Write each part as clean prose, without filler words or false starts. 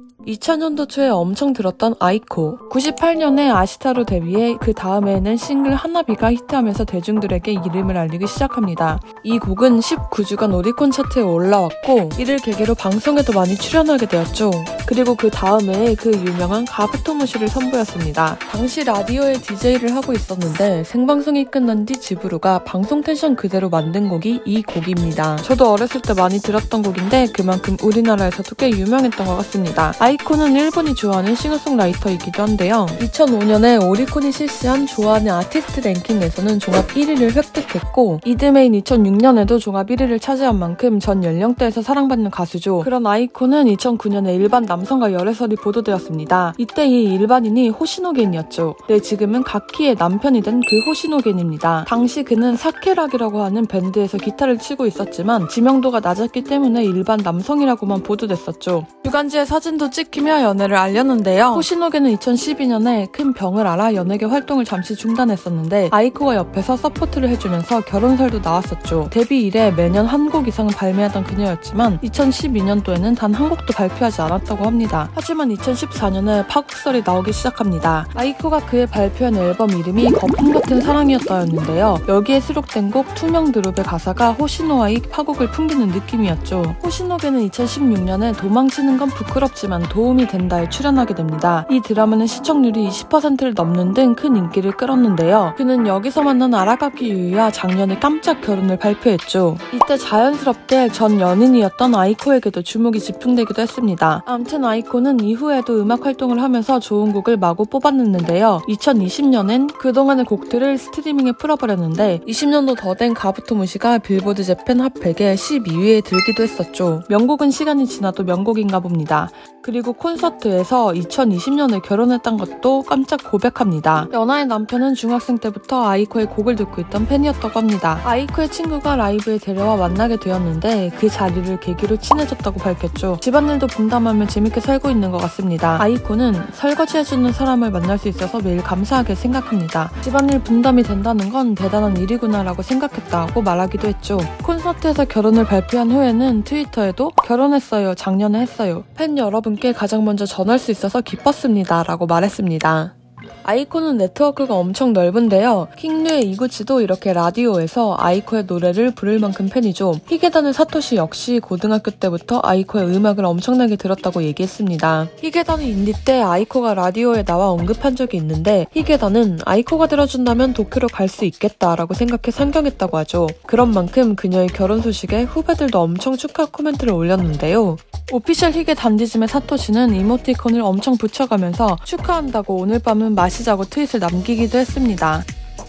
2000년도 초에 엄청 들었던 아이코. 98년에 아시타로 데뷔해 그 다음에는 싱글 하나비가 히트하면서 대중들에게 이름을 알리기 시작합니다. 이 곡은 19주간 오리콘 차트에 올라왔고 이를 계기로 방송에도 많이 출연하게 되었죠. 그리고 그 다음에 그 유명한 가부토무시를 선보였습니다. 당시 라디오에 DJ를 하고 있었는데 생방송이 끝난 뒤 지브루가 방송 텐션 그대로 만든 곡이 이 곡입니다. 저도 어렸을 때 많이 들었던 곡인데 그만큼 우리나라에서도 꽤 유명했던 것 같습니다. 아이코는 일본이 좋아하는 싱어송라이터이기도 한데요. 2005년에 오리콘이 실시한 좋아하는 아티스트 랭킹에서는 종합 1위를 획득했고 이듬해인 2006년에도 종합 1위를 차지한 만큼 전 연령대에서 사랑받는 가수죠. 그런 아이코는 2009년에 일반 남성과 열애설이 보도되었습니다. 이때 이 일반인이 호시노겐이었죠. 네, 지금은 가키의 남편이 된 그 호시노겐입니다. 당시 그는 사케락이라고 하는 밴드에서 기타를 치고 있었지만 지명도가 낮았기 때문에 일반 남성이라고만 보도됐었죠. 주간지에 사진도 찍히며 연애를 알렸는데요. 호시노겐은 2012년에 큰 병을 앓아 연예계 활동을 잠시 중단했었는데 아이코가 옆에서 서포트를 해주면서 결혼설도 나왔었죠. 데뷔 이래 매년 한 곡 이상은 발매하던 그녀였지만 2012년도에는 단 한 곡도 발표하지 않았다고 합니다. 하지만 2014년에 파국설이 나오기 시작합니다. 아이코가 그에 발표한 앨범 이름이 거품 같은 사랑이었다였는데요. 여기에 수록된 곡 투명 드롭의 가사가 호시노와의 파국을 풍기는 느낌이었죠. 호시노겐은 2016년에 도망치는 건 부끄럽지만 도움이 된다에 출연하게 됩니다. 이 드라마는 시청률이 20%를 넘는 등 큰 인기를 끌었는데요. 그는 여기서 만난 아라가키 유이와 작년에 깜짝 결혼을 발표했죠. 이때 자연스럽게 전 연인이었던 아이코에게도 주목이 집중되기도 했습니다. 아무튼 아이코는 이후에도 음악 활동을 하면서 좋은 곡을 마구 뽑아냈는데요. 2020년엔 그동안의 곡들을 스트리밍에 풀어버렸는데 20년도 더 된 가부토무시가 빌보드 재팬 핫 100에 12위에 들기도 했었죠. 명곡은 시간이 지나도 명곡인가 봅니다. 그리고 콘서트에서 2020년에 결혼했던 것도 깜짝 고백합니다. 연하의 남편은 중학생 때부터 아이코의 곡을 듣고 있던 팬이었다고 합니다. 아이코의 친구가 라이브에 데려와 만나게 되었는데 그 자리를 계기로 친해졌다고 밝혔죠. 집안일도 분담하며 재밌게 살고 있는 것 같습니다. 아이코는 설거지해주는 사람을 만날 수 있어서 매일 감사하게 생각합니다. 집안일 분담이 된다는 건 대단한 일이구나 라고 생각했다고 말하기도 했죠. 콘서트에서 결혼을 발표한 후에는 트위터에도 결혼했어요. 작년에 했어요. 팬 여러분께 가장 먼저 전할 수 있어서 기뻤습니다. 라고 말했습니다. 아이코는 네트워크가 엄청 넓은데요. 킹류의 이구치도 이렇게 라디오에서 아이코의 노래를 부를 만큼 팬이죠. 히게단의 사토시 역시 고등학교 때부터 아이코의 음악을 엄청나게 들었다고 얘기했습니다. 히게단이 인디 때 아이코가 라디오에 나와 언급한 적이 있는데 히게단은 아이코가 들어준다면 도쿄로 갈 수 있겠다라고 생각해 상경했다고 하죠. 그런 만큼 그녀의 결혼 소식에 후배들도 엄청 축하 코멘트를 올렸는데요. 오피셜 히게 단디즘의 사토시는 이모티콘을 엄청 붙여가면서 축하한다고 오늘 밤은 마시자고 트윗을 남기기도 했습니다.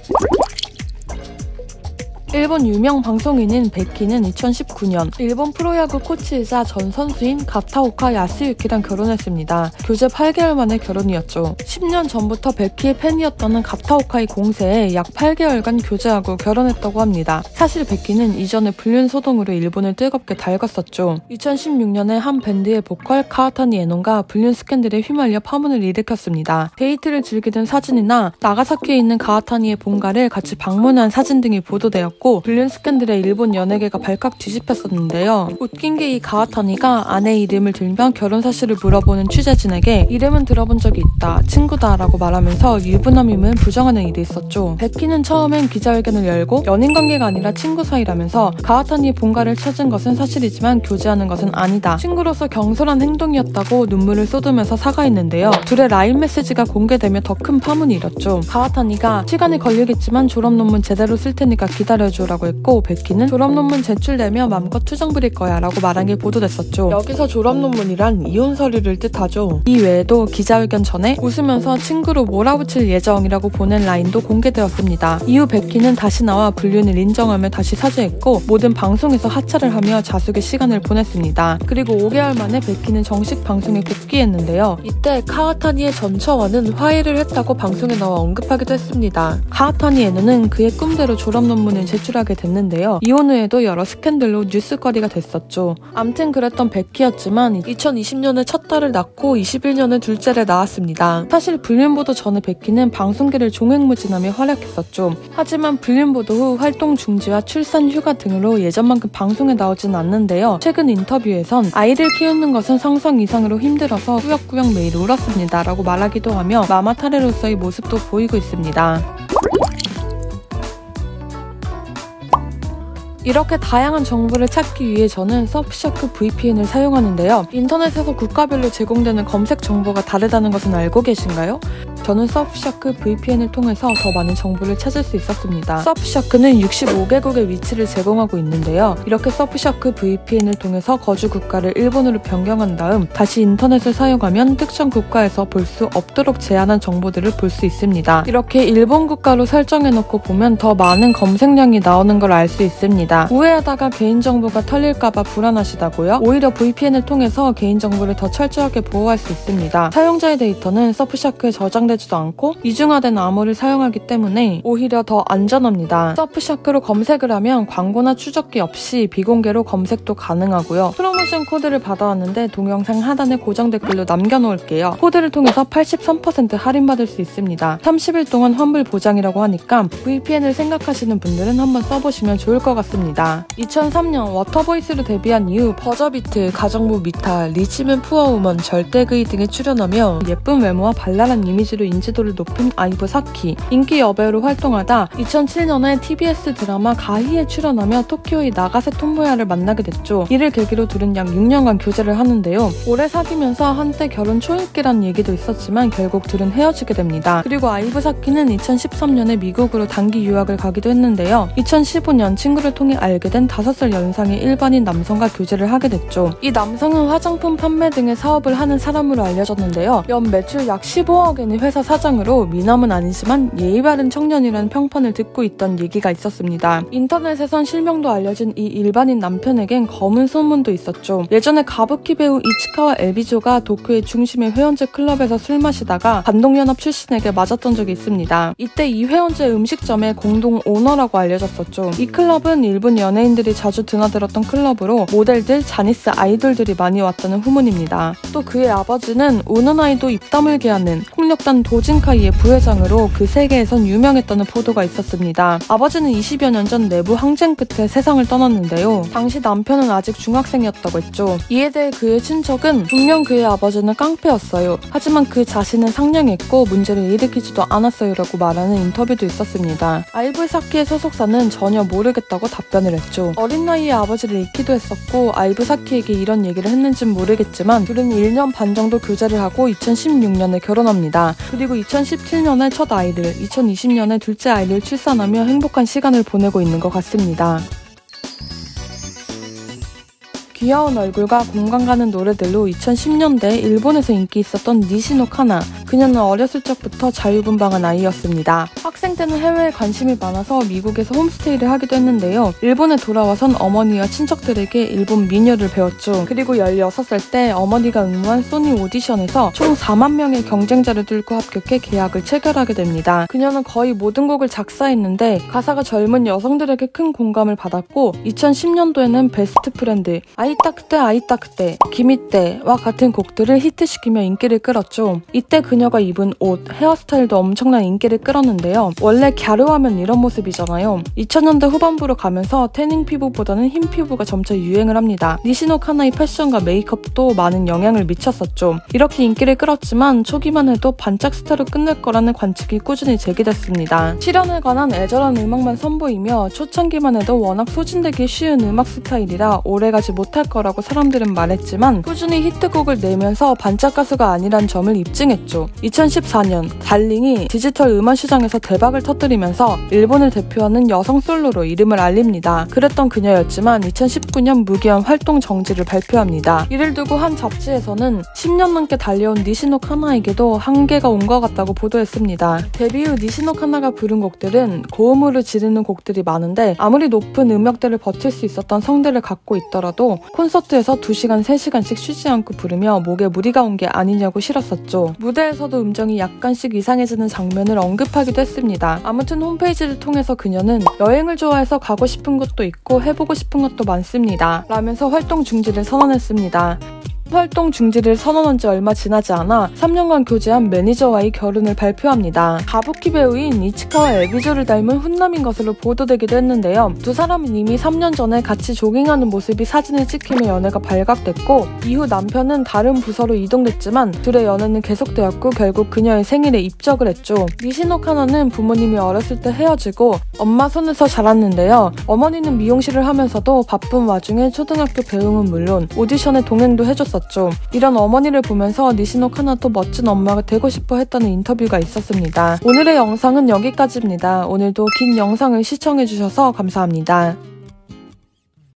일본 유명 방송인인 베키는 2019년 일본 프로야구 코치이자 전 선수인 가타오카 야스유키랑 결혼했습니다. 교제 8개월 만에 결혼이었죠. 10년 전부터 베키의 팬이었다는 가타오카의 공세에 약 8개월간 교제하고 결혼했다고 합니다. 사실 베키는 이전에 불륜소동으로 일본을 뜨겁게 달궜었죠. 2016년에 한 밴드의 보컬 카와타니 에논과 불륜 스캔들에 휘말려 파문을 일으켰습니다. 데이트를 즐기던 사진이나 나가사키에 있는 가와타니의 본가를 같이 방문한 사진 등이 보도되었고 불륜 스캔들에 일본 연예계가 발칵 뒤집혔었는데요. 웃긴 게 이 가와타니가 아내 이름을 들며 결혼 사실을 물어보는 취재진에게 이름은 들어본 적이 있다, 친구다 라고 말하면서 유부남임을 부정하는 일이 있었죠. 베키는 처음엔 기자회견을 열고 연인 관계가 아니라 친구 사이라면서 가와타니의 본가를 찾은 것은 사실이지만 교제하는 것은 아니다, 친구로서 경솔한 행동이었다고 눈물을 쏟으면서 사과했는데요. 둘의 라인 메시지가 공개되며 더 큰 파문이 일었죠. 가와타니가 시간이 걸리겠지만 졸업 논문 제대로 쓸 테니까 기다려줘라고 했고 베키는 졸업 논문 제출되며 맘껏 투정 부릴 거야 라고 말한 게 보도됐었죠. 여기서 졸업 논문이란 이혼 서류를 뜻하죠. 이 외에도 기자회견 전에 웃으면서 친구로 몰아붙일 예정이라고 보낸 라인도 공개되었습니다. 이후 베키는 다시 나와 불륜을 인정하며 다시 사죄했고 모든 방송에서 하차를 하며 자숙의 시간을 보냈습니다. 그리고 5개월 만에 베키는 정식 방송에 복귀했는데요. 이때 카와타니의 전 처와는 화해를 했다고 방송에 나와 언급하기도 했습니다. 카와타니 에노는 그의 꿈대로 졸업 논문을 진출하게 됐는데요. 이혼 후에도 여러 스캔들로 뉴스거리가 됐었죠. 암튼 그랬던 베키였지만 2020년에 첫 딸을 낳고 21년에 둘째를 낳았습니다. 사실 불륜보도 전에 베키는 방송계를 종횡무진하며 활약했었죠. 하지만 불륜보도 후 활동 중지와 출산 휴가 등으로 예전만큼 방송에 나오진 않는데요. 최근 인터뷰에선 아이를 키우는 것은 상상 이상으로 힘들어서 꾸역꾸역 매일 울었습니다 라고 말하기도 하며 마마타레로서의 모습도 보이고 있습니다. 이렇게 다양한 정보를 찾기 위해 저는 서프샤크 VPN을 사용하는데요. 인터넷에서 국가별로 제공되는 검색 정보가 다르다는 것은 알고 계신가요? 저는 서프샤크 VPN을 통해서 더 많은 정보를 찾을 수 있었습니다. 서프샤크는 65개국의 위치를 제공하고 있는데요. 이렇게 서프샤크 VPN을 통해서 거주 국가를 일본으로 변경한 다음 다시 인터넷을 사용하면 특정 국가에서 볼 수 없도록 제한한 정보들을 볼 수 있습니다. 이렇게 일본 국가로 설정해놓고 보면 더 많은 검색량이 나오는 걸 알 수 있습니다. 우회하다가 개인정보가 털릴까봐 불안하시다고요? 오히려 VPN을 통해서 개인정보를 더 철저하게 보호할 수 있습니다. 사용자의 데이터는 서프샤크에 저장되지도 않고 이중화된 암호를 사용하기 때문에 오히려 더 안전합니다. 서프샤크로 검색을 하면 광고나 추적기 없이 비공개로 검색도 가능하고요. 프로모션 코드를 받아왔는데 동영상 하단에 고정 댓글로 남겨놓을게요. 코드를 통해서 83% 할인받을 수 있습니다. 30일 동안 환불 보장이라고 하니까 VPN을 생각하시는 분들은 한번 써보시면 좋을 것 같습니다. 2003년 워터보이스로 데뷔한 이후 버저비트, 가정부 미타, 리치맨 푸어우먼, 절대그이 등에 출연하며 예쁜 외모와 발랄한 이미지로 인지도를 높인 아이브 사키. 인기 여배우로 활동하다 2007년에 TBS 드라마 가히에 출연하며 토키오의 나가세 톰모야를 만나게 됐죠. 이를 계기로 둘은 약 6년간 교제를 하는데요. 오래 사귀면서 한때 결혼 초입기라는 얘기도 있었지만 결국 둘은 헤어지게 됩니다. 그리고 아이브 사키는 2013년에 미국으로 단기 유학을 가기도 했는데요. 2015년 친구를 통해 알게 된 5살 연상의 일반인 남성과 교제를 하게 됐죠. 이 남성은 화장품 판매 등의 사업을 하는 사람으로 알려졌는데요. 연 매출 약 15억엔의 회사 사장으로 미남은 아니지만 예의 바른 청년이라는 평판을 듣고 있던 얘기가 있었습니다. 인터넷에선 실명도 알려진 이 일반인 남편에겐 검은 소문도 있었죠. 예전에 가부키 배우 이치카와 에비조가 도쿄의 중심의 회원제 클럽에서 술 마시다가 반동연합 출신에게 맞았던 적이 있습니다. 이때 이 회원제 음식점의 공동 오너라고 알려졌었죠. 이 클럽은 일본 연예인들이 자주 드나들었던 클럽으로 모델들, 자니스 아이돌들이 많이 왔다는 후문입니다. 또 그의 아버지는 우는 아이도 입 다물게 하는 폭력단 도진카이의 부회장으로 그 세계에선 유명했다는 보도가 있었습니다. 아버지는 20여 년 전 내부 항쟁 끝에 세상을 떠났는데요. 당시 남편은 아직 중학생이었다고 했죠. 이에 대해 그의 친척은 분명 그의 아버지는 깡패였어요. 하지만 그 자신은 상냥했고 문제를 일으키지도 않았어요 라고 말하는 인터뷰도 있었습니다. 아이브 사키의 소속사는 전혀 모르겠다고 답변을 했죠. 어린 나이에 아버지를 잃기도 했었고 아이브 사키에게 이런 얘기를 했는진 모르겠지만 둘은 1년 반 정도 교제를 하고 2016년에 결혼합니다. 그리고 2017년에 첫 아이를, 2020년에 둘째 아이를 출산하며 행복한 시간을 보내고 있는 것 같습니다. 귀여운 얼굴과 공감 가는 노래들로 2010년대 일본에서 인기 있었던 니시노 카나. 그녀는 어렸을 적부터 자유분방한 아이였습니다. 학생 때는 해외에 관심이 많아서 미국에서 홈스테이를 하기도 했는데요. 일본에 돌아와선 어머니와 친척들에게 일본 민요를 배웠죠. 그리고 16살 때 어머니가 응모한 소니 오디션에서 총 4만 명의 경쟁자를 뚫고 합격해 계약을 체결하게 됩니다. 그녀는 거의 모든 곡을 작사했는데 가사가 젊은 여성들에게 큰 공감을 받았고 2010년도에는 베스트 프렌드, 아이따 그때, 기미떼와 같은 곡들을 히트시키며 인기를 끌었죠. 이때 그녀가 입은 옷, 헤어스타일도 엄청난 인기를 끌었는데요. 원래 갸루하면 이런 모습이잖아요. 2000년대 후반부로 가면서 태닝 피부보다는 흰 피부가 점차 유행을 합니다. 니시노 카나의 패션과 메이크업도 많은 영향을 미쳤었죠. 이렇게 인기를 끌었지만 초기만 해도 반짝 스타로 끝낼 거라는 관측이 꾸준히 제기됐습니다. 실현에 관한 애절한 음악만 선보이며 초창기만 해도 워낙 소진되기 쉬운 음악 스타일이라 오래가지 못할 거라고 사람들은 말했지만 꾸준히 히트곡을 내면서 반짝 가수가 아니란 점을 입증했죠. 2014년 달링이 디지털 음원 시장에서 대박을 터뜨리면서 일본을 대표하는 여성 솔로로 이름을 알립니다. 그랬던 그녀였지만 2019년 무기한 활동 정지를 발표합니다. 이를 두고 한 잡지에서는 10년 넘게 달려온 니시노 카나에게도 한계가 온 것 같다고 보도했습니다. 데뷔 후 니시노 카나가 부른 곡들은 고음으로 지르는 곡들이 많은데 아무리 높은 음역대를 버틸 수 있었던 성대를 갖고 있더라도 콘서트에서 2시간, 3시간씩 쉬지 않고 부르며 목에 무리가 온 게 아니냐고 실었었죠. 무대에서도 음정이 약간씩 이상해지는 장면을 언급하기도 했습니다. 아무튼 홈페이지를 통해서 그녀는 여행을 좋아해서 가고 싶은 곳도 있고 해보고 싶은 것도 많습니다. 라면서 활동 중지를 선언했습니다. 활동 중지를 선언한 지 얼마 지나지 않아 3년간 교제한 매니저와의 결혼을 발표합니다. 가부키 배우인 이치카와 에비조를 닮은 훈남인 것으로 보도되기도 했는데요. 두 사람은 이미 3년 전에 같이 조깅하는 모습이 사진을 찍히며 연애가 발각됐고 이후 남편은 다른 부서로 이동됐지만 둘의 연애는 계속되었고 결국 그녀의 생일에 입적을 했죠. 니시노 카나는 부모님이 어렸을 때 헤어지고 엄마 손에서 자랐는데요. 어머니는 미용실을 하면서도 바쁜 와중에 초등학교 배움은 물론 오디션에 동행도 해줬었죠. 이런 어머니를 보면서 니시노 카나도 멋진 엄마가 되고 싶어 했다는 인터뷰가 있었습니다. 오늘의 영상은 여기까지입니다. 오늘도 긴 영상을 시청해주셔서 감사합니다.